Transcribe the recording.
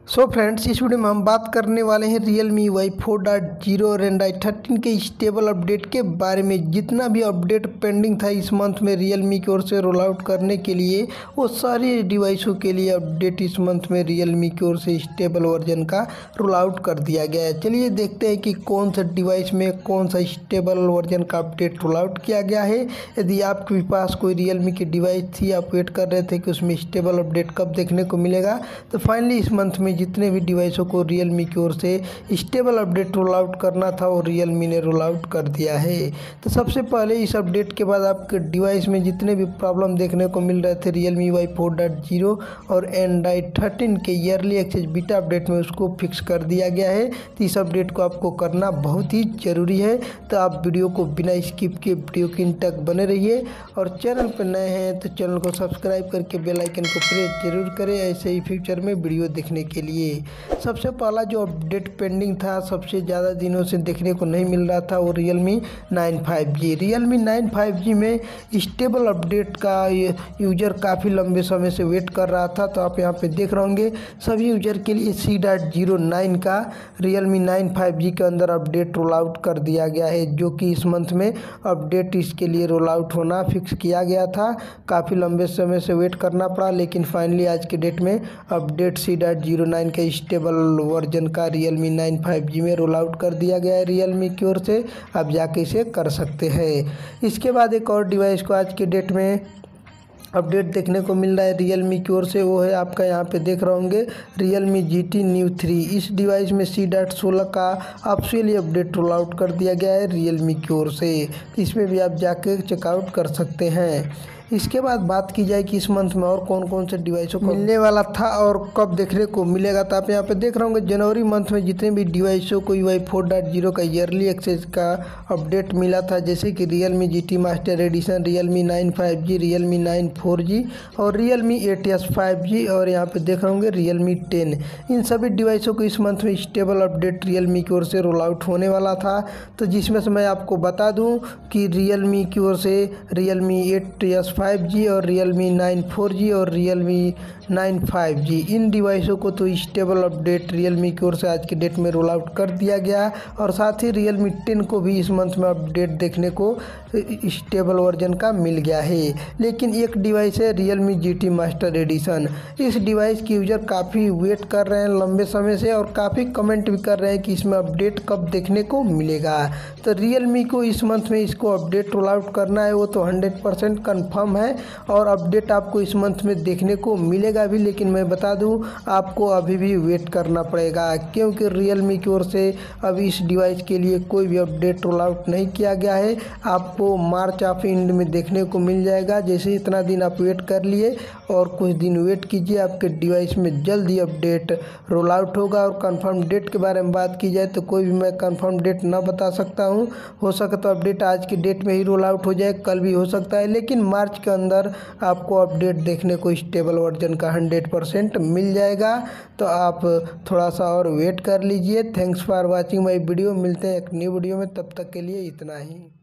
So friends, इस video में हम बात करने वाले हैं Realme Y 4.0 और Android 13 के स्टेबल अपडेट के बारे में। जितना भी अपडेट पेंडिंग था इस मंथ में Realme की ओर से रोल आउट करने के लिए, वो सारे डिवाइसों के लिए अपडेट इस मंथ में Realme की ओर से स्टेबल वर्जन का रोल आउट कर दिया गया है। चलिए देखते हैं कि कौन सा डिवाइस में कौन सा स्टेबल वर्जन का अपडेट रोल आउट किया गया है। यदि आपके पास कोई Realme की डिवाइस थी, आप वेट कर रहे थे कि उसमें स्टेबल अपडेट कब देखने को मिलेगा, तो फाइनली इस मंथ में जितने भी डिवाइसों को Realme की ओर से स्टेबल अपडेट रोल आउट करना था वो Realme ने रोल आउट कर दिया है। तो सबसे पहले इस अपडेट के बाद आपके डिवाइस में जितने भी प्रॉब्लम देखने को मिल रहे थे Realme Y 4.0 और Android 13 के ईयरली एक्सेस बीटा अपडेट में, उसको फिक्स कर दिया गया है। तो इस अपडेट को आपको करना बहुत ही ज़रूरी है। तो आप वीडियो को बिना स्किप के वीडियो के अंत तक बने रहिए, और चैनल पर नए हैं तो चैनल को सब्सक्राइब करके बेल आइकन को प्रेस जरूर करें ऐसे ही फ्यूचर में वीडियो देखने के लिए। सबसे पहला जो अपडेट पेंडिंग था, सबसे ज़्यादा दिनों से देखने को नहीं मिल रहा था, वो Realme 9 5G। Realme 9 5G में स्टेबल अपडेट का यूजर काफ़ी लंबे समय से वेट कर रहा था। तो आप यहाँ पे देख रहे होंगे सभी यूजर के लिए C.09 का Realme 9 5G के अंदर अपडेट रोल आउट कर दिया गया है, जो कि इस मंथ में अपडेट इसके लिए रोल आउट होना फिक्स किया गया था। काफ़ी लंबे समय से वेट करना पड़ा, लेकिन फाइनली आज के डेट में अपडेट C.09 के स्टेबल वर्जन का Realme 9 5G में रोल आउट कर दिया गया है Realme की ओर से। आप जाके इसे कर सकते हैं। इसके बाद एक और डिवाइस को आज के डेट में अपडेट देखने को मिल रहा है Realme की ओर से, वो है आपका यहाँ पे देख रहे होंगे Realme GT Neo 3। इस डिवाइस में C.16 का ऑफिशियली अपडेट रोल आउट कर दिया गया है Realme की ओर से। इसमें भी आप जाके चेकआउट कर सकते हैं। इसके बाद बात की जाए कि इस मंथ में और कौन कौन से डिवाइसों को मिलने वाला था और कब देखने को मिलेगा, तो आप यहाँ पे देख रहे होंगे जनवरी मंथ में जितने भी डिवाइसों को Y 4.0 का ईयरली एक्सेस का अपडेट मिला था, जैसे कि Realme GT master edition, Realme 9 5G, Realme 9 4G और Realme 8s 5G, और यहाँ पे देख रहे होंगे Realme 10। इन सभी डिवाइसों को इस मंथ में स्टेबल अपडेट Realme की ओर से रोल आउट होने वाला था। तो जिसमें से मैं आपको बता दूँ कि Realme की ओर से Realme 8s 5G और Realme 9 4G और Realme 9 5G, इन डिवाइसों को तो स्टेबल अपडेट Realme की ओर से आज के डेट में रोल आउट कर दिया गया, और साथ ही Realme 10 को भी इस मंथ में अपडेट देखने को स्टेबल वर्जन का मिल गया है। लेकिन एक डिवाइस है Realme GT मास्टर एडिशन। इस डिवाइस के यूजर काफ़ी वेट कर रहे हैं लंबे समय से, और काफ़ी कमेंट भी कर रहे हैं कि इसमें अपडेट कब देखने को मिलेगा। तो Realme को इस मंथ में इसको अपडेट रोल आउट करना है, वो तो 100% कन्फर्म है, और अपडेट आपको इस मंथ में देखने को मिलेगा भी। लेकिन मैं बता दूं, आपको अभी भी वेट करना पड़ेगा, क्योंकि Realme की ओर से अभी इस डिवाइस के लिए कोई भी अपडेट रोल आउट नहीं किया गया है। आपको मार्च ऑफ एंड में देखने को मिल जाएगा। जैसे इतना दिन आप वेट कर लिए और कुछ दिन वेट कीजिए, आपके डिवाइस में जल्द ही अपडेट रोल आउट होगा। और कंफर्म डेट के बारे में बात की जाए तो कोई भी मैं कंफर्म डेट ना बता सकता हूँ। हो सके तो अपडेट आज की डेट में ही रोल आउट हो जाए, कल भी हो सकता है, लेकिन मार्च के अंदर आपको अपडेट देखने को स्टेबल वर्जन का 100% मिल जाएगा। तो आप थोड़ा सा और वेट कर लीजिए। Thanks for watching my video. मिलते हैं एक न्यू वीडियो में, तब तक के लिए इतना ही।